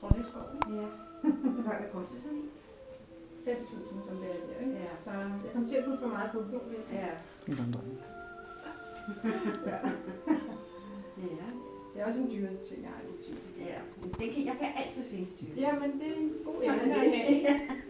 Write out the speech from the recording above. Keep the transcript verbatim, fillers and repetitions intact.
Trondheimsskov. Ja. Hvad, hvad koster sådan en? fem tusind, som det er der, ikke? Ja. Så jeg kom til at putte for meget på, vil jeg sige. Ja. En vandring. Ja. Ja. Det er også en dyreste ting, jeg har i butikken. Ja. Det kan, jeg kan altid finde styr. Ja, men det er en god Sådan ende er at det. have, ikke?